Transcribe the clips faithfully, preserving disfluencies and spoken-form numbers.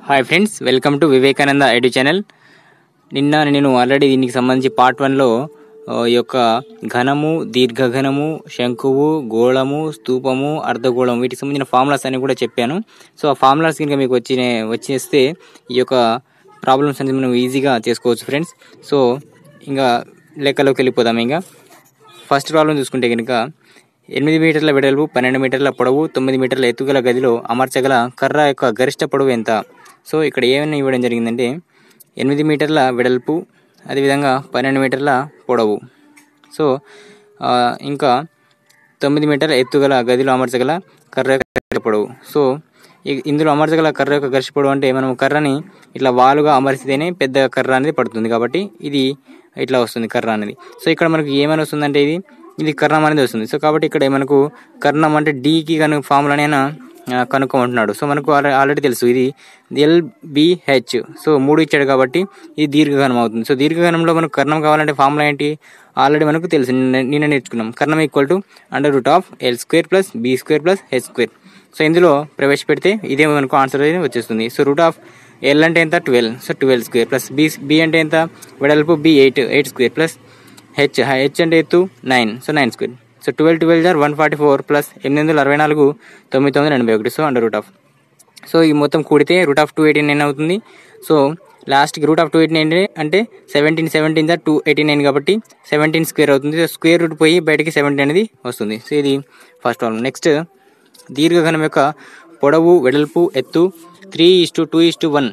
Hi friends, welcome to Vivekananda edu channel. నిన్న నేను already దీనికి సంబంధించి పార్ట్ వన్లో ఈ యొక్క ఘనము, దీర్ఘఘనము, శంకువు, గోళము, స్తూపము, అర్ధగోళము వీటికి సంబంధించిన ఫార్ములాస్ అని కూడా చెప్పాను. సో ఆ ఫార్ములాస్ కనుక మీకు వచ్చి వచ్చేస్తే ఈ యొక్క ప్రాబ్లమ్స్ అనేది మనం ఈజీగా చేసుకోవచ్చు ఫ్రెండ్స్. సో ఇంకా లెక్కలోకి వెళ్ళిపోదాం. ఇంకా ఫస్ట్ ప్రాబ్లం చూసుకుంటే కనుక ఎనిమిది మీటర్ల వెడల్పు, పన్నెండు మీటర్ల పొడవు, తొమ్మిది మీటర్ల ఎత్తుగల గదిలో అమర్చగల కర్ర యొక్క గరిష్ట పొడవు ఎంత? సో ఇక్కడ ఏమైనా ఇవ్వడం జరిగిందంటే ఎనిమిది మీటర్ల వెడల్పు, అదేవిధంగా పన్నెండు మీటర్ల పొడవు, సో ఇంకా తొమ్మిది మీటర్ల ఎత్తుగల గదిలో అమర్చగల కర్ర యొక్క పొడవు. సో ఇందులో అమర్చగల కర్ర యొక్క గరిష్ట పొడవు అంటే మనం కర్రని ఇట్లా వాలుగా అమర్చితేనే పెద్ద కర్ర అనేది పడుతుంది, కాబట్టి ఇది ఇట్లా వస్తుంది కర్ర అనేది. సో ఇక్కడ మనకు ఏమైనా వస్తుందంటే ఇది ఇది కర్ణం అనేది వస్తుంది. సో కాబట్టి ఇక్కడ మనకు కర్ణం అంటే డీకి కనుక ఫార్ములానైనా కనుక్కోమంటున్నాడు. సో మనకు ఆల్రెడీ తెలుసు ఇది ఎల్బిహెచ్. సో మూడు ఇచ్చాడు కాబట్టి ఇది దీర్ఘఘనం అవుతుంది. సో దీర్ఘఘనంలో మనకు కర్ణం కావాలంటే ఫార్ములా ఏంటి ఆల్రెడీ మనకు తెలుసు, నిన్న నేర్చుకున్నాం. కర్ణం equal to under root of L square plus B square plus H square. So ఇందులో ప్రవేశపెడితే ఇదే మనకు ఆన్సర్ అనేది వచ్చేస్తుంది. సో రూట్ ఆఫ్ ఎల్ అంటే ఎంత twelve, so twelve square plus B B అంటే ఎంత వెడల్పు B eight eight square plus H H అంటే ఎత్తు nine, so nine square. So twelve twelve జార్ వన్ ఫార్టీ ఫోర్ ప్లస్ ఎనిమిది వందల అరవై నాలుగు తొమ్మిది వందల ఎనభై ఒకటి. So under root of, so ఈ మొత్తం కూడితే root of two eighty nine అవుతుంది. సో లాస్ట్కి root of two eighty nine అంటే సెవెంటీన్ సెవెంటీన్ జార్ టూ ఎయిటీ నైన్ కాబట్టి సెవెంటీన్ స్క్వేర్ అవుతుంది. సో స్క్వేర్ రూట్ పోయి బయటికి సెవెంటీన్ అనేది వస్తుంది. సో ఇది ఫస్ట్ ప్రాబ్లం. నెక్స్ట్ దీర్ఘఘనం యొక్క పొడవు, వెడల్పు, ఎత్తు three is to two is to one,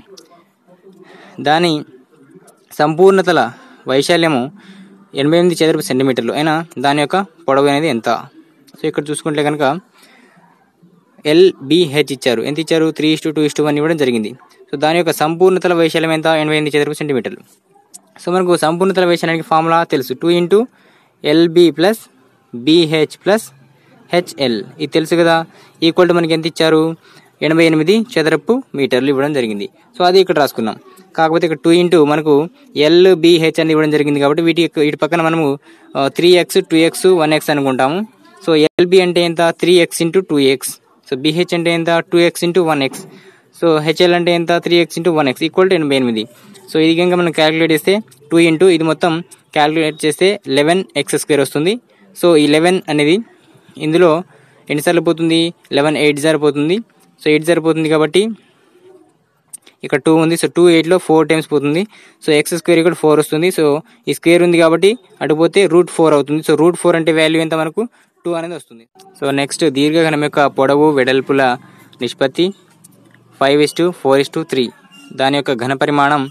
దాని సంపూర్ణతల వైశాల్యము ఎనభై ఎనిమిది చదరపు సెంటీమీటర్లు అయినా దాని యొక్క పొడవు అనేది ఎంత? సో ఇక్కడ చూసుకుంటే కనుక ఎల్బిహెచ్ ఇచ్చారు. ఎంత ఇచ్చారు? Three is to two is to one ఇవ్వడం జరిగింది. సో దాని యొక్క సంపూర్ణతల వైశాల్యం ఎంత? ఎనభై ఎనిమిది చదరపు సెంటీమీటర్లు. సో మనకు సంపూర్ణతల వైశాల్యానికి ఫార్ములా తెలుసు, two into LB plus BH plus HL, ఇది తెలుసు కదా. ఈక్వల్ టు మనకి ఎంత ఇచ్చారు? ఎనభై ఎనిమిది చదరపు మీటర్లు ఇవ్వడం జరిగింది. సో అది ఇక్కడ రాసుకున్నాం. కాకపోతే ఇక్కడ టూ ఇంటూ మనకు ఎల్ బిహెచ్ అని ఇవ్వడం జరిగింది కాబట్టి వీటి వీటి పక్కన మనము three X two X one X అనుకుంటాము. సో ఎల్బి అంటే ఎంత? Three X into two X. So BH అంటే ఎంత? Two X into one X. So HL అంటే ఎంత? Three X into one X equal to ఎనభై ఎనిమిది. సో ఇది కనుక మనం క్యాలిక్యులేట్ చేస్తే టూ ఇంటూ ఇది మొత్తం క్యాలిక్యులేట్ చేస్తే లెవెన్ ఎక్స్ స్క్వేర్ వస్తుంది. సో ఈ లెవెన్ అనేది ఇందులో ఎన్నిసార్లు పోతుంది? లెవెన్ ఎయిట్ సరిపోతుంది. సో ఎయిట్ సరిపోతుంది కాబట్టి ఇక్కడ టూ ఉంది. సో టూ ఎయిట్లో ఫోర్ టైమ్స్ పోతుంది. సో ఎక్స్ స్క్వేర్ ఇక్కడ ఫోర్ వస్తుంది. సో ఈ స్క్వేర్ ఉంది కాబట్టి అటు పోతే రూట్ ఫోర్ అవుతుంది. సో రూట్ ఫోర్ అంటే వాల్యూ ఎంత? మనకు టూ అనేది వస్తుంది. సో నెక్స్ట్ దీర్ఘఘనం యొక్క పొడవు, వెడల్పుల నిష్పత్తి five is to four is to three, దాని యొక్క ఘన పరిమాణం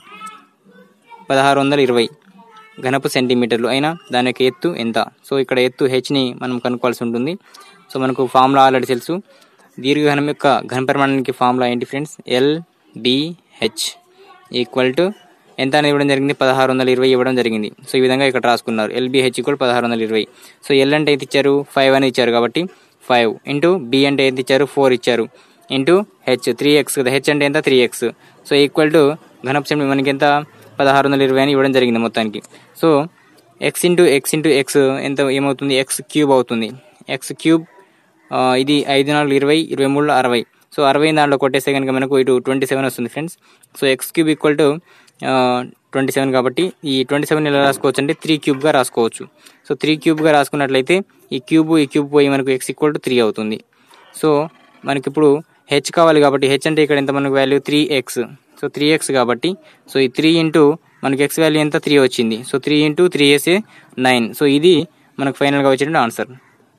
పదహారు వందల ఇరవై ఘనపు సెంటీమీటర్లు అయినా దాని యొక్క ఎత్తు ఎంత? సో ఇక్కడ ఎత్తు హెచ్ని మనం కనుక్కోవాల్సి ఉంటుంది. సో మనకు ఫార్ములా ఆల్రెడీ తెలుసు. దీర్ఘఘనం యొక్క ఘన పరిమాణానికి ఫార్ములా ఏంటి friends? L BH equal to ఎంత అనేది ఇవ్వడం జరిగింది? పదహారు వందల ఇరవై ఇవ్వడం జరిగింది. సో ఈ విధంగా ఇక్కడ రాసుకున్నారు. ఎల్బిహెచ్ ఈక్వల్ పదహారు వందల ఇరవై. సో ఎల్ అంటే ఎంత ఇచ్చారు? ఫైవ్ అని ఇచ్చారు కాబట్టి ఫైవ్ ఇంటూ బి అంటే ఎంత ఇచ్చారు? ఫోర్ ఇచ్చారు ఇంటూ హెచ్ త్రీ ఎక్స్ కదా. హెచ్ అంటే ఎంత? Three X. So equal to ఘనపు సెంటీ మనకి ఎంత? పదహారు వందల ఇరవై అని ఇవ్వడం జరిగింది మొత్తానికి. So X into X into X ఎంత ఏమవుతుంది? ఎక్స్ క్యూబ్ అవుతుంది. ఎక్స్ క్యూబ్ ఇది ఐదు నాలుగు ఇరవై, ఇరవై మూడు అరవై. సో అరవై దాంట్లో కొట్టేస్తే కనుక మనకు ఇటు ట్వంటీ సెవెన్ వస్తుంది friends. So X cube equal to twenty seven కాబట్టి ఈ ట్వంటీ సెవెన్ ఎలా రాసుకోవచ్చు అంటే త్రీ క్యూబ్గా రాసుకోవచ్చు. సో త్రీ క్యూబ్గా రాసుకున్నట్లయితే ఈ క్యూబ్ ఈ క్యూబ్ పోయి మనకు ఎక్స్ ఈక్వల్ టు త్రీ అవుతుంది. సో మనకి ఇప్పుడు హెచ్ కావాలి కాబట్టి హెచ్ అంటే ఇక్కడ ఎంత మనకు value? Three X. So three X కాబట్టి సో ఈ త్రీ ఇంటూ మనకి ఎక్స్ వాల్యూ ఎంత? త్రీ వచ్చింది. సో త్రీ ఇంటూ త్రీ వేసే నైన్. సో ఇది మనకు ఫైనల్గా వచ్చేటువంటి ఆన్సర్.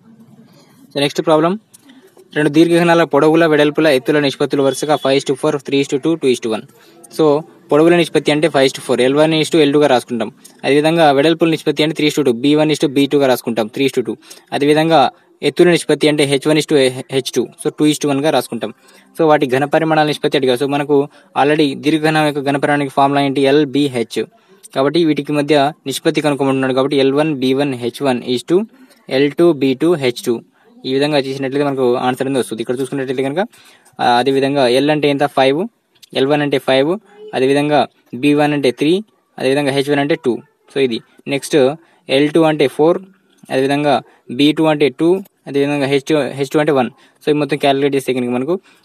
సో నెక్స్ట్ ప్రాబ్లం, రెండు దీర్ఘఘనాల పొడవుల, వెడల్పుల, ఎత్తుల నిష్పత్తులు వరుసగా five is to four, three is to two, two is to one. So పొడవుల నిష్పత్తి అంటే five is to four, L one is to L టూగా రాసుకుంటాం. అదేవిధంగా వెడల్పుల నిష్పత్తి అంటే three is to two, B one is to B టూగా రాసుకుంటాం, త్రీ ఇస్ టు టూ. అదేవిధంగా ఎత్తుల నిష్పత్తి అంటే H one is to H two, so two is to వన్గా రాసుకుంటాం. సో వాటి ఘన పరిమాణాల నిష్పత్తి అడిగా. సో మనకు ఆల్రెడీ దీర్ఘఘనం యొక్క ఘన పరిమాణానికి ఫార్ములా ఏంటి? L BH. కాబట్టి వీటికి మధ్య నిష్పత్తి కనుక్కోమంటున్నాడు కాబట్టి L one B one H one is to L two B two H two. ఈ విధంగా చేసినట్లయితే మనకు ఆన్సర్ అనేది వస్తుంది. ఇక్కడ చూసుకున్నట్లయితే కనుక అదేవిధంగా ఎల్ అంటే ఎంత? ఫైవ్, ఎల్ వన్ అంటే ఫైవ్, అదేవిధంగా బీ వన్ అంటే త్రీ, అదేవిధంగా హెచ్ వన్ అంటే టూ. సో ఇది నెక్స్ట్ ఎల్ టూ అంటే ఫోర్, అదేవిధంగా బీ టూ అంటే టూ, అదేవిధంగా హెచ్ టూ హెచ్ టూ అంటే వన్. సో ఈ మొత్తం క్యాలిక్యులేట్ చేస్తే కనుక మనకు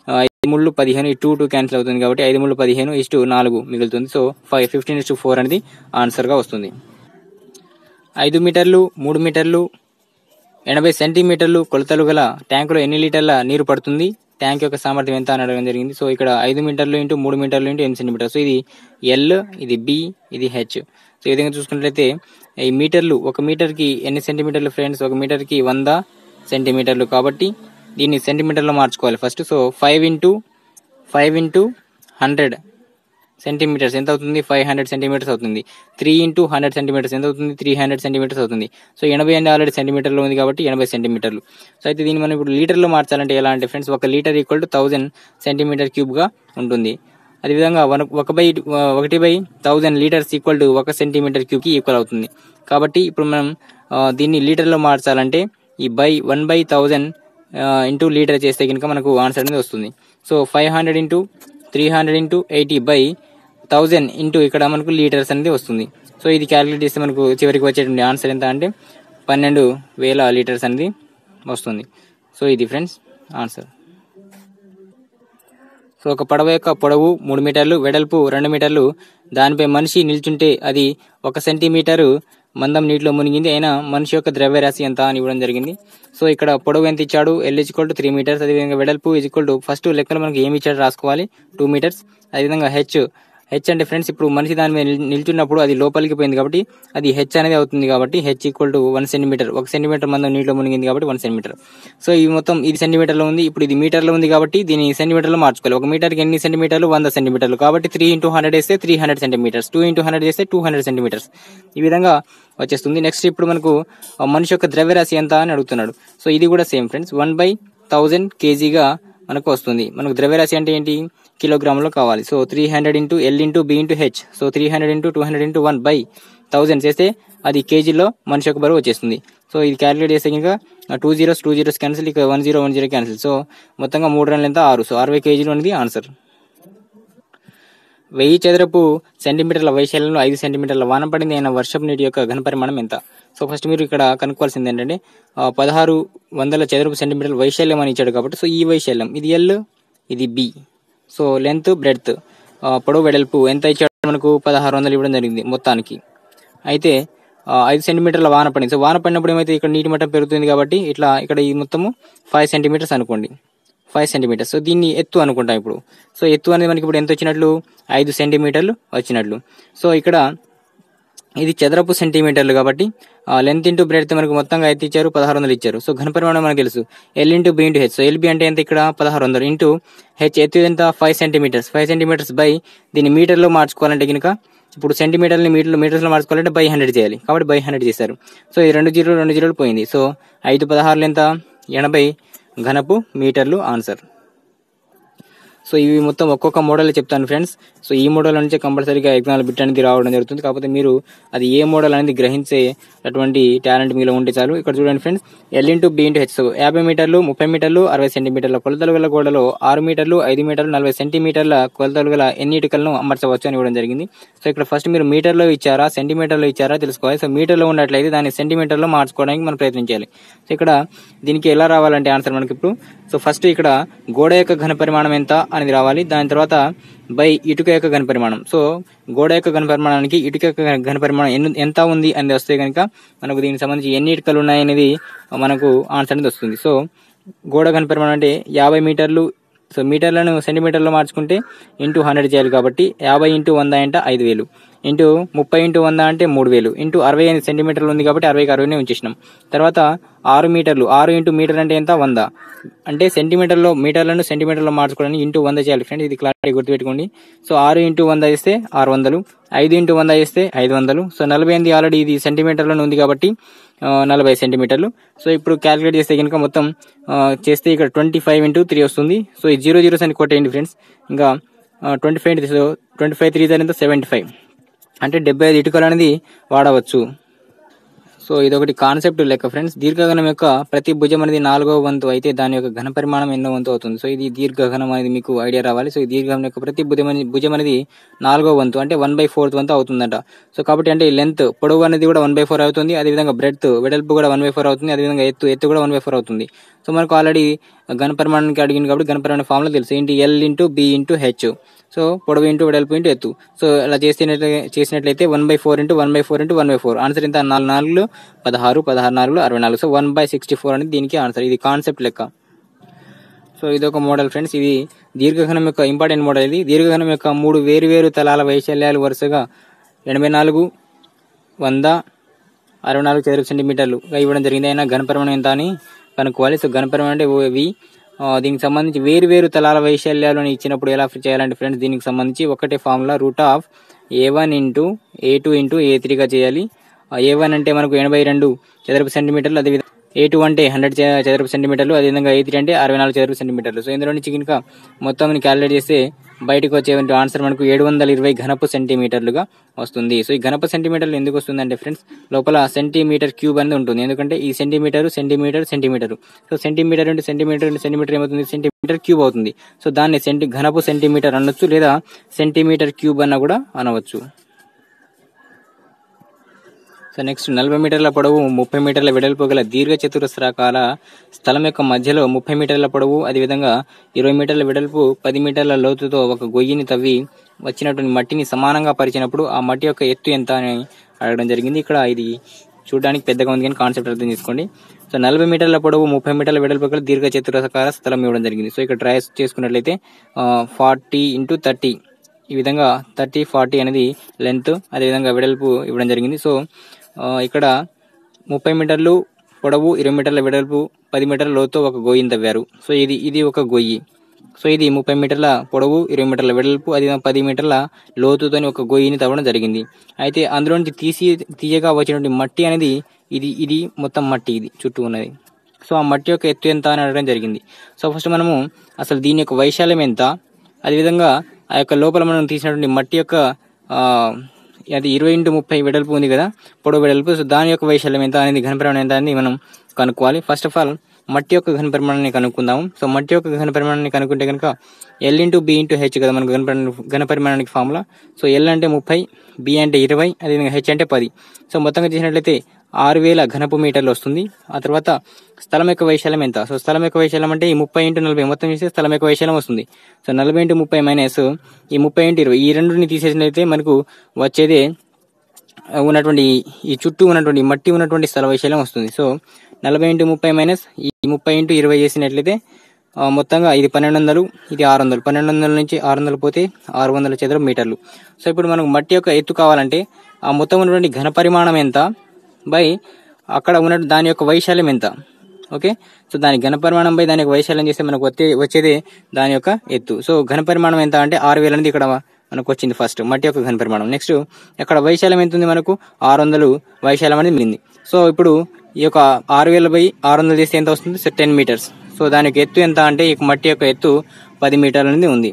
ముళ్ళు పదిహేను ఈ టూ టూ క్యాన్సిల్ అవుతుంది కాబట్టి ఐదు ముళ్ళు పదిహేను ఇస్టు నాలుగు మిగులుతుంది. So five fifteen is to four అనేది ఆన్సర్గా వస్తుంది. ఐదు మీటర్లు మూడు మీటర్లు ఎనభై సెంటీమీటర్లు కొలతలు గల ట్యాంకులో ఎన్ని లీటర్ల నీరు పడుతుంది, ట్యాంక్ యొక్క సామర్థ్యం ఎంత అని అడగడం జరిగింది. సో ఇక్కడ ఐదు మీటర్లు ఇంటూ మూడు మీటర్లు ఇంటూ ఎనిమిది సెంటీమీటర్. సో ఇది ఎల్, ఇది బి, ఇది హెచ్. సో ఈ విధంగా చూసుకున్నట్లయితే ఈ మీటర్లు ఒక మీటర్కి ఎన్ని సెంటీమీటర్లు ఫ్రెండ్స్, ఒక మీటర్కి వంద సెంటీమీటర్లు కాబట్టి దీన్ని సెంటీమీటర్లో మార్చుకోవాలి first. So five into five into hundred centimetres ఎంత అవుతుంది, ఫైవ్ హండ్రెడ్ సెంటీమీటర్స్ అవుతుంది. త్రీ ఇంటూ హండ్రెడ్ సెంటీమీటర్స్ ఎంత అవుతుంది, త్రీ హండ్రెడ్ సెంటీమీటర్స్ అవుతుంది. సో ఎనభై అండి ఆల్రెడీ సెంటీమీటర్లో ఉంది కాబట్టి ఎనభై సెంటీమీటర్లు. సో అయితే దీన్ని మనం ఇప్పుడు లీటర్లో మార్చాలంటే ఎలా అంటే ఫ్రెండ్స్, ఒక litre equal to thousand centimetre క్యూబ్గా ఉంటుంది. అదేవిధంగా వన్ ఒక బై ఒకటి by thousand litres equal to ఒక సెంటీమీటర్ క్యూబ్కి ఈక్వల్ అవుతుంది. కాబట్టి ఇప్పుడు మనం దీన్ని లీటర్లో మార్చాలంటే ఈ by one by thousand into litre చేస్తే కనుక మనకు ఆన్సర్ అనేది వస్తుంది. So five hundred into three hundred into eighty by thousand into ఇక్కడ మనకు లీటర్స్ అనేది వస్తుంది. సో ఇది క్యాలిక్యులేట్ చేస్తే మనకు చివరికి వచ్చేటువంటి ఆన్సర్ ఎంత అంటే పన్నెండు వేల లీటర్స్ అనేది వస్తుంది. సో ఇది ఫ్రెండ్స్ ఆన్సర్. సో ఒక పడవ యొక్క పొడవు మూడు మీటర్లు, వెడల్పు రెండు మీటర్లు, దానిపై మనిషి నిల్చుంటే అది ఒక సెంటీమీటరు మందం నీటిలో మునిగింది అయినా మనిషి యొక్క ద్రవ్యరాశి ఎంత అని ఇవ్వడం జరిగింది. సో ఇక్కడ పొడవు ఎంత ఇచ్చాడు, L is equal to three metres. అదేవిధంగా వెడల్పు ఈజ్ ఈక్వల్ టు ఫస్ట్ లెక్కలో మనకి ఏమి ఇచ్చాడు రాసుకోవాలి, టూ మీటర్స్. అదేవిధంగా హెచ్ హెచ్ అంటే ఫ్రెండ్స్ ఇప్పుడు మనిషి దాని మీద నిల్చున్నప్పుడు అది లోపలికి పోయింది కాబట్టి అది హెచ్ అనేది అవుతుంది కాబట్టి H equal to one centimetre, ఒక సెంటీమీటర్ మందం నీటిలో మునిగింది కాబట్టి వన్ సెంటీమీటర్. సో ఇది మొత్తం ఇది సెంటీమీటర్లో ఉంది, ఇప్పుడు ఇది మీటర్లో ఉంది కాబట్టి దీన్ని సెంటీమీటర్లో మార్చుకోవాలి. ఒక మీటర్కి ఎన్ని సెంటీమీటర్లు, వంద సెంటీమీటర్లు కాబట్టి త్రీ ఇంటూ హండ్రెడ్ వేస్తే three hundred centimetres, two into hundred చేస్తే టూ హండ్రెడ్ సెంటీమీటర్స్ ఈ విధంగా వచ్చేస్తుంది. నెక్స్ట్ ఇప్పుడు మనకు మనిషి యొక్క ద్రవ్యరాశి ఎంత అని అడుగుతున్నాడు. సో ఇది కూడా same friends, one by thousand కేజీగా మనకు వస్తుంది. మనకు ద్రవ్యరాశి అంటే ఏంటి, కిలోగ్రాములో కావాలి. So three hundred into L into B into H. So three hundred into two hundred into one by thousand చేస్తే అది కేజీలో మనిషి యొక్క బరువు వచ్చేస్తుంది. సో ఇది క్యాలిక్యులేట్ చేస్తే ఇంకా two zeros two zeros cancel, ఇక one zero one zero cancel. So మొత్తంగా మూడు రన్లు ఎంత, ఆరు. సో అరవై కేజీలు అనేది ఆన్సర్. వెయ్యి చదరపు సెంటీమీటర్ల వైశాల్యంలో ఐదు సెంటీమీటర్ల వాన పడింది అయిన వర్షపు నీటి యొక్క ఘనపరిమాణం ఎంత. సో ఫస్ట్ మీరు ఇక్కడ కనుక్కోవాల్సింది ఏంటంటే పదహారు వందల చదరపు సెంటీమీటర్ల వైశాల్యం అని ఇచ్చాడు కాబట్టి సో ఈ వైశాల్యం ఇది ఎల్, ఇది బి. సో లెంత్ బ్రెడ్త్ పొడవు వెడల్పు ఎంత ఇచ్చాడు మనకు, పదహారు వందలు ఇవ్వడం జరిగింది మొత్తానికి. అయితే ఐదు సెంటీమీటర్ల వాన పడింది. సో వాన పడినప్పుడు ఏమైతే ఇక్కడ నీటి మట్టం పెరుగుతుంది కాబట్టి ఇట్లా ఇక్కడ ఈ మొత్తము ఫైవ్ సెంటీమీటర్స్ అనుకోండి, ఫైవ్ సెంటీమీటర్స్. సో దీన్ని ఎత్తు అనుకుంటాం ఇప్పుడు. సో ఎత్తు అనేది మనకి ఇప్పుడు ఎంత వచ్చినట్లు, ఐదు సెంటీమీటర్లు వచ్చినట్లు. సో ఇక్కడ ఇది చదరపు సెంటీమీటర్లు కాబట్టి లెంత్ ఇంటూ బ్రెడ్త్ మనకు మొత్తంగా అయితే ఇచ్చారు, పదహారు వందలు ఇచ్చారు. సో ఘనపరిమాణం మనకు తెలుసు, L into B into H. So LB అంటే ఎంత ఇక్కడ పదహారు వందలు ఇంటూ హెచ్ ఎత్తు ఎంత five centimetres, five centimetres by దీన్ని మీటర్లో మార్చుకోవాలంటే కనుక ఇప్పుడు సెంటీమీటర్ని మీటర్లు మీటర్స్లో మార్చుకోవాలంటే బై హండ్రెడ్ చేయాలి కాబట్టి బై హండ్రెడ్ చేశారు. సో ఈ రెండు జీరోలు రెండు జీరోలు పోయింది. సో ఐదు పదహారులు ఎంత, ఎనభై ఘనపు మీటర్లు ఆన్సర్. సో ఇవి మొత్తం ఒక్కొక్క మోడల్ చెప్తాను ఫ్రెండ్స్. సో ఈ మోడల్ నుంచి కంపల్సరీగా ఎగ్జామ్ బిట్ అనేది రావడం జరుగుతుంది. కాకపోతే మీరు అది ఏ మోడల్ అనేది గ్రహించే అటువంటి టాలెంట్ మీలో ఉంటే చాలు. ఇక్కడ చూడండి friends, L into B into H. So యాభై మీటర్లు, ముప్పై మీటర్లు, అరవై సెంటీమీటర్ల కొలతలు గల గోడలో ఆరు మీటర్లు, ఐదు మీటర్లు, నలభై సెంటీమీటర్ల కొలతలు గల ఎన్ని ఇటుకలను అమర్చవచ్చు అని ఇవ్వడం జరిగింది. సో ఇక్కడ ఫస్ట్ మీరు మీటర్లో ఇచ్చారా సెంటీమీటర్లో ఇచ్చారా తెలుసుకోవాలి. సో మీటర్లో ఉన్నట్లయితే దాన్ని సెంటీమీటర్లో మార్చుకోవడానికి మనం ప్రయత్నించాలి. సో ఇక్కడ దీనికి ఎలా రావాలంటే ఆన్సర్ మనకి ఇప్పుడు, సో ఫస్ట్ ఇక్కడ గోడ యొక్క ఘనపరిమాణం ఎంత అనేది రావాలి. దాని తర్వాత బై ఇటుక యొక్క ఘనపరిమాణం. సో గోడ యొక్క ఘనపరిమాణానికి ఇటుక యొక్క ఘనపరిమాణం ఎంత ఉంది అనేది వస్తే కనుక మనకు దీనికి సంబంధించి ఎన్ని ఇటుకలు ఉన్నాయి అనేది మనకు ఆన్సర్ అనేది వస్తుంది. సో గోడ ఘనపరిమాణం అంటే యాభై మీటర్లు. సో మీటర్లను సెంటీమీటర్లో మార్చుకుంటే ఇంటూ హండ్రెడ్ చేయాలి కాబట్టి యాభై ఇంటూ వంద అంటే ఐదు వేలు ఇంటూ ముప్పై ఇంటూ వంద అంటే మూడు వేలు ఇంటూ అరవై ఐదు సెంటీమీటర్లు ఉంది కాబట్టి అరవైకి అరవైనే ఉంచేసినాం. తర్వాత ఆరు మీటర్లు, ఆరు ఇంటూ మీటర్ అంటే ఎంత, వంద. అంటే సెంటీమీటర్లో మీటర్లను సెంటీమీటర్లో మార్చుకోవడానికి ఇంటూ వంద చేయాలి ఫ్రెండ్స్, ఇది క్లారిటీ గుర్తుపెట్టుకోండి. సో ఆరు ఇంటూ వంద చేస్తే ఆరు వందలు, ఐదు ఇంటూ వంద చేస్తే ఐదు వందలు. సో నలభై ఎనిమిది ఆల్రెడీ ఇది సెంటీమీటర్లోనే ఉంది కాబట్టి నలభై సెంటీమీటర్లు. సో ఇప్పుడు క్యాలిక్యులేట్ చేస్తే కనుక మొత్తం చేస్తే ఇక్కడ ట్వంటీ ఫైవ్ ఇంటూ త్రీ వస్తుంది. సో ఈ జీరో జీరోస్ అని కొట్టేయండి ఫ్రెండ్స్. ఇంకా twenty five so twenty five three ఎంత సెవెంటీ ఫైవ్ అంటే డెబ్బై ఐదు ఇటుకలు అనేది వాడవచ్చు. సో ఇదొకటి కాన్సెప్ట్ లెక్క ఫ్రెండ్స్. దీర్ఘఘనం యొక్క ప్రతి భుజం అనేది నాలుగో వంతు అయితే దాని యొక్క ఘన పరిమాణం ఎన్నో వంతు అవుతుంది. సో ఇది దీర్ఘఘనం అనేది మీకు ఐడియా రావాలి. సో ఈ దీర్ఘఘనం యొక్క ప్రతి భుజం భుజం అనేది నాలుగో వంతు అంటే వన్ బై ఫోర్త్ వంతు అవుతుందంట. సో కాబట్టి అంటే లెంత్ పొడవు అనేది కూడా వన్ బై ఫోర్ అవుతుంది. అదేవిధంగా బ్రెడ్త్ వెడల్పు కూడా వన్ బై ఫోర్ అవుతుంది. అదేవిధంగా ఎత్తు ఎత్తు కూడా వన్ బై ఫోర్ అవుతుంది. సో మనకు ఆల్రెడీ ఘన పరిమాణానికి అడిగింది కాబట్టి ఘన పరిమాణ ఫార్ములా తెలుసు, ఏంటి L into B into H, so పొడవు ఇంటూ వెడల్పు ఇంటూ ఎత్తు. సో అలా చేసినట్లయితే చేసినట్లయితే one by four into one by four into one by four answer ఎంత, నాలుగు నాలుగులు పదహారు, పదహారు నాలుగులు అరవై నాలుగు. So one by sixty four అనేది దీనికి ఆన్సర్. ఇది కాన్సెప్ట్ లెక్క. సో ఇది ఒక మోడల్ ఫ్రెండ్స్. ఇది దీర్ఘఘనం యొక్క ఇంపార్టెంట్ మోడల్. ఇది దీర్ఘఘనం యొక్క మూడు వేరు వేరు తలాల వైశాల్యాలు వరుసగా ఎనభై నాలుగు, వంద, అరవై నాలుగు చదరపు సెంటీమీటర్లుగా ఇవ్వడం జరిగింది. అయినా ఘనపరిమాణం ఎంత అని కనుక్కోవాలి. సో ఘనపరిమాణం అంటే వి దీనికి సంబంధించి వేరు వేరు తలాల వైశాల్యాలు అని ఇచ్చినప్పుడు ఎలా చేయాలంటే ఫ్రెండ్స్, దీనికి సంబంధించి ఒకటే formula root of A one into A two into A త్రీగా చేయాలి. ఏ వన్ అంటే మనకు ఎనభై రెండు చదరపు సెంటీమీటర్లు, అదేవిధంగా ఏ టూ అంటే హండ్రెడ్ చదరపు సెంటీమీటర్లు, అదేవిధంగా ఏ త్రీ అంటే అరవై నాలుగు చదరపు సెంటీమీటర్లు. సో ఇందులో నుంచి కనుక మొత్తం క్యాలిక్యులేట్ చేస్తే బయటకు వచ్చే ఆన్సర్ మనకు ఏడు వందల ఇరవై ఘనపు సెంటీమీటర్లుగా వస్తుంది. సో ఈ ఘనపు సెంటీమీటర్లు ఎందుకు వస్తుంది అంటే ఫ్రెండ్స్, లోపల సెంటీమీటర్ క్యూబ్ అనేది ఉంటుంది. ఎందుకంటే ఈ centimetre centimetre centimetre, so centimetre into centimetre into centimetre ఏమవుతుంది, సెంటీమీటర్ క్యూబ్ అవుతుంది. సో దాన్ని సెంటీ ఘనపు సెంటీమీటర్ అనొచ్చు, లేదా సెంటీమీటర్ క్యూబ్ అన్న కూడా అనవచ్చు. సో నెక్స్ట్, నలభై మీటర్ల పొడవు ముప్పై మీటర్ల వెడల్పు గల దీర్ఘ చతురస్రాకార స్థలం యొక్క మధ్యలో ముప్పై మీటర్ల పొడవు, అదేవిధంగా ఇరవై మీటర్ల వెడల్పు, పది మీటర్ల లోతుతో ఒక గొయ్యిని తవ్వి వచ్చినటువంటి మట్టిని సమానంగా పరిచినప్పుడు ఆ మట్టి యొక్క ఎత్తు ఎంత అని అడగడం జరిగింది. ఇక్కడ ఇది చూడడానికి పెద్దగా ఉంది కానీ కాన్సెప్ట్ అర్థం చేసుకోండి. సో నలభై మీటర్ల పొడవు ముప్పై మీటర్ల వెడల్పు గల దీర్ఘ చతురస్రాకార స్థలం ఇవ్వడం జరిగింది. సో ఇక్కడ ట్రై చేసుకున్నట్లయితే ఫార్టీ ఇంటూ థర్టీ, ఈ విధంగా థర్టీ ఫార్టీ అనేది లెంత్, అదేవిధంగా వెడల్పు ఇవ్వడం జరిగింది. సో ఇక్కడ ముప్పై మీటర్లు పొడవు, ఇరవై మీటర్ల వెడల్పు, పది మీటర్ల లోతు ఒక గొయ్యిని తవ్వారు. సో ఇది ఇది ఒక గొయ్యి. సో ఇది ముప్పై మీటర్ల పొడవు, ఇరవై మీటర్ల వెడల్పు, అది పది మీటర్ల లోతుతోని ఒక గొయ్యిని తవ్వడం జరిగింది. అయితే అందులో నుంచి తీసి తీయగా వచ్చినటువంటి మట్టి అనేది ఇది ఇది మొత్తం మట్టి ఇది చుట్టూ ఉన్నది. సో ఆ మట్టి యొక్క ఎత్తు ఎంత అని అడగడం జరిగింది. సో ఫస్ట్ మనము అసలు దీని యొక్క వైశాల్యం ఎంత, అదేవిధంగా ఆ యొక్క లోపల మనం తీసినటువంటి మట్టి యొక్క అది ఇరవై ఇంటూ ముప్పై వెడల్పు ఉంది కదా, పొడవు వెడల్పు. సో దాని యొక్క వైశాల్యం ఎంత అనేది, ఘనపరిమాణం ఎంత అనేది మనం కనుక్కోవాలి. ఫస్ట్ ఆఫ్ ఆల్ మట్టి యొక్క ఘనపరిమాణాన్ని కనుక్కుందాము. సో మట్టి యొక్క ఘనపరిమాణాన్ని కనుక్కుంటే కనుక L into B into H కదా మనకు ఘనపరిమాణ ఘనపరిమాణానికి ఫార్ములా. సో ఎల్ అంటే ముప్పై, బి అంటే ఇరవై, అదేవిధంగా హెచ్ అంటే పది. సో మొత్తంగా చేసినట్లయితే ఆరు వేల ఘనపు మీటర్లు వస్తుంది. ఆ తర్వాత స్థలం యొక్క వైశాల్యం ఎంత, సో స్థలం యొక్క వైశాల్యం అంటే ఈ ముప్పై ఇంటూ నలభై మొత్తం చేస్తే స్థలం యొక్క వైశాల్యం వస్తుంది. సో నలభై ఇంటూ ముప్పై మైనస్ ఈ ముప్పై ఇంటూ ఇరవై, ఈ రెండుని తీసేసినట్లయితే మనకు వచ్చేదే ఉన్నటువంటి ఈ చుట్టూ ఉన్నటువంటి మట్టి ఉన్నటువంటి స్థల వైశాల్యం వస్తుంది. సో నలభై ఇంటూ ముప్పై మైనస్ ఈ ముప్పై ఇంటూ ఇరవై చేసినట్లయితే మొత్తంగా ఇది పన్నెండు వందలు, ఇది ఆరు వందలు, పన్నెండు వందల నుంచి ఆరు వందలు పోతే ఆరు వందల చదరపు మీటర్లు. సో ఇప్పుడు మనకు మట్టి యొక్క ఎత్తు కావాలంటే ఆ మొత్తం ఉన్నటువంటి ఘన పరిమాణం ఎంత బై అక్కడ ఉన్న దాని యొక్క వైశాల్యం ఎంత. ఓకే, సో దాని ఘన పరిమాణం బై దాని యొక్క వైశాల్యం చేస్తే మనకు వచ్చే వచ్చేదే దాని యొక్క ఎత్తు. సో ఘన పరిమాణం ఎంత అంటే ఆరు వేలు అనేది ఇక్కడ మనకు వచ్చింది ఫస్ట్ మట్టి యొక్క ఘన పరిమాణం. నెక్స్ట్ అక్కడ వైశాల్యం ఎంత ఉంది, మనకు ఆరు వందలు వైశాల్యం అనేది మిగిలింది. సో ఇప్పుడు ఈ యొక్క ఆరు వేల బై ఆరు వందలు చేస్తే ఎంత వస్తుంది, సో టెన్ మీటర్స్. సో దానికి ఎత్తు ఎంత అంటే ఈ మట్టి యొక్క ఎత్తు పది మీటర్లు అనేది ఉంది.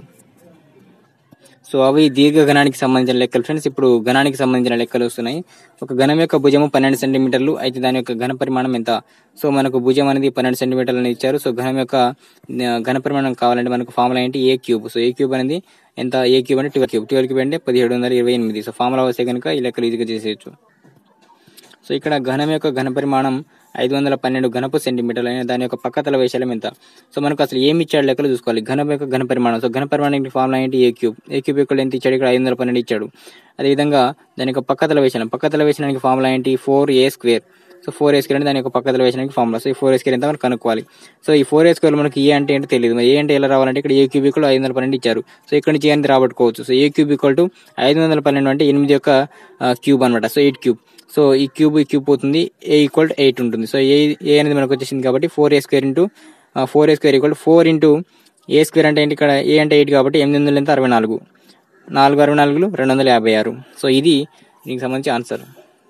సో అవి దీర్ఘ ఘనానికి సంబంధించిన లెక్కలు ఫ్రెండ్స్. ఇప్పుడు ఘనానికి సంబంధించిన లెక్కలు వస్తున్నాయి. ఒక ఘనం యొక్క భుజము పన్నెండు సెంటీమీటర్లు అయితే దాని యొక్క ఘన పరిమాణం ఎంత. సో మనకు భుజం అనేది పన్నెండు సెంటీమీటర్లు అని ఇచ్చారు. సో ఘనం యొక్క ఘన పరిమాణం కావాలంటే మనకు ఫార్ములా ఏంటి, A cube. So A cube అనేది ఎంత, ఏ క్యూబ్ అంటే ట్వెల్వ్ క్యూబ్, ట్వెల్వ్ క్యూబ్ అంటే పదిహేడు వందల ఇరవై ఎనిమిది. సో ఫార్ములా వస్తే కనుక ఈ లెక్కలు ఈజీగా చేసేయచ్చు. సో ఇక్కడ ఘనం యొక్క ఘన పరిమాణం ఐదు వందల పన్నెండు ఘనపు సెంటీమీటర్లు అయిన దాని యొక్క పక్కతల వైశాల్యం ఎంత. సో మనకు అసలు ఏమి ఇచ్చాడు లెక్కలు చూసుకోవాలి. ఘనం యొక్క ఘన పరిమాణం, సో ఘన పరిమాణానికి ఫార్ములా ఏంటి, ఏ క్యూబ్. ఏ క్యూబ్ ఇక్కడ ఎంత ఇచ్చాడు, ఇక్కడ ఐదు వందల పన్నెండు ఇచ్చాడు. అదేవిధంగా దాని యొక్క పక్కతల వైశాల్యం, పక్కతల వైశాల్యానికి ఫార్ములా ఏంటి, four A square. So four A square అంటే దాని యొక్క పక్కతల వైశాల్యానికి ఫార్ములా. సో ఈ ఫోర్ ఏ స్క్వేర్ ఎంత మనం కనుక్కోవాలి. సో ఈ ఫోర్ ఏ స్క్వేర్ మనకి ఏ అంటే ఏంటో తెలియదు. ఏ అంటే ఎలా రావాలంటే ఇక్కడ ఏ క్యూబ్ ఈక్వల్ ఐదు వందల పన్నెండు ఇచ్చారు. సో ఇక్కడ నుంచి ఏ అనేది రాబట్టుకోవచ్చు. So A cube equal to ఐదు వందల పన్నెండు అంటే ఎనిమిది యొక్క క్యూబ్ అనమాట. So eight cube. సో ఈ క్యూబ్ ఈ క్యూబ్ పోతుంది, ఏ ఈక్వల్ టు ఎయిట్ ఉంటుంది. సో ఏ ఏ అనేది మనకు వచ్చేసింది కాబట్టి four A square into four A square equal four into A square అంటే ఏంటి, ఇక్కడ ఏ అంటే ఎయిట్ కాబట్టి ఎనిమిది వందల ఎంత అరవై నాలుగు, నాలుగు అరవై నాలుగులు రెండు వందల యాభై ఆరు. సో ఇది దీనికి సంబంధించి ఆన్సర్.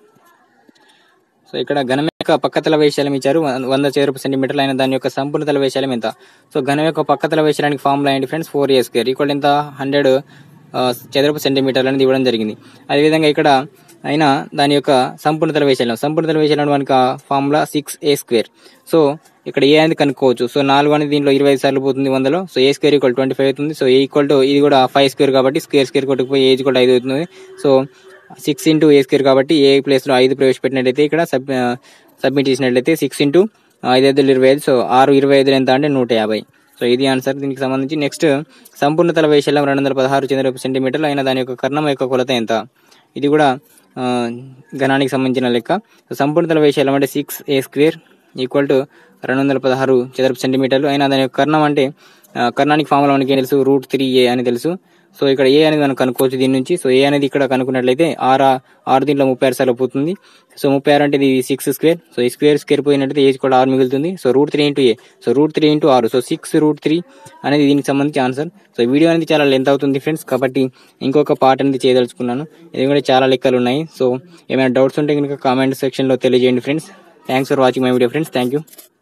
సో ఇక్కడ ఘనం యొక్క పక్కతల వైశాల్యం ఇచ్చారు వంద చదరపు సెంటీమీటర్లు అయిన దాని యొక్క సంపూర్ణ తల వైశాల్యం ఎంత. సో ఘనం యొక్క పక్కతల వైశాల్యానికి ఫార్ములా ఏంటి friends, four A square equal ఎంత హండ్రెడ్ చదరపు సెంటీమీటర్లు అనేది ఇవ్వడం జరిగింది. అదేవిధంగా ఇక్కడ అయినా దాని యొక్క సంపూర్ణ తల వైశాల్యం, సంపూర్ణ తల వైశాల్యం మనకు formula six A square. So ఇక్కడ ఏ అనేది కనుక్కోవచ్చు. సో నాలుగు అనేది దీంట్లో ఇరవై ఐదు సార్లు పోతుంది వందలో. So A square equal twenty five అవుతుంది. సో ఏ ఈక్వల్ టు ఇది కూడా ఫైవ్ స్క్వేర్ కాబట్టి స్క్వేర్ స్క్వేర్ కొట్టుకుపోయి ఏ ఈక్వల్ ఐదు అవుతుంది. So six into A square కాబట్టి ఏ ప్లేస్ లో ఐదు ప్రవేశపెట్టినట్లయితే ఇక్కడ సబ్ సబ్మిట్ చేసినట్లయితే సిక్స్ ఇంటూ ఐదు ఐదులు ఇరవై ఐదు సో ఆరు ఇరవై ఐదులు ఎంత అంటే నూట యాభై సో ఇది ఆన్సర్ దీనికి సంబంధించి. నెక్స్ట్ సంపూర్ణతల వైశాల్యం రెండు వందల పదహారు చదరపు సెంటీమీటర్లు అయిన దాని యొక్క కర్ణం యొక్క కొలత ఎంత? ఇది కూడా ఘనానికి సంబంధించిన లెక్క. సంపూర్ణతల వైశాల్యం అంటే six A square equal to రెండు వందల పదహారు చదరపు సెంటీమీటర్లు అయినా దాని యొక్క కర్ణం అంటే కర్ణానికి ఫార్ములా మనకి ఏం తెలుసు, రూట్ త్రీ ఏ అని తెలుసు. సో ఇక్కడ ఏ అనేది మనం కనుక్కోవచ్చు దీని నుంచి. సో ఏ అనేది ఇక్కడ కనుక్కున్నట్లయితే ఆరు ఆరు దీంట్లో ముప్పై ఆరు సార్లు పోతుంది. సో ముప్పై ఆరు అంటే ఇది సిక్స్ స్క్వేర్. సో ఈ స్క్వేర్ స్క్వేర్ పోయినట్టయితే ఏజ్ కూడా ఆరు మిగులుతుంది. So root three into A so root three into ఆరు సో సిక్స్ రూట్ త్రీ అనేది దీనికి సంబంధించి ఆన్సర్. సో వీడియో అనేది చాలా లెంత్ అవుతుంది ఫ్రెండ్స్, కాబట్టి ఇంకొక పార్ట్ అనేది చేయదలుచుకున్నాను. ఎందుకంటే చాలా లెక్కలు ఉన్నాయి. సో ఏమైనా డౌట్స్ ఉంటే కనుక కామెంట్ సెక్షన్లో తెలియజేయండి friends. Thanks for watching my video friends. Thank you.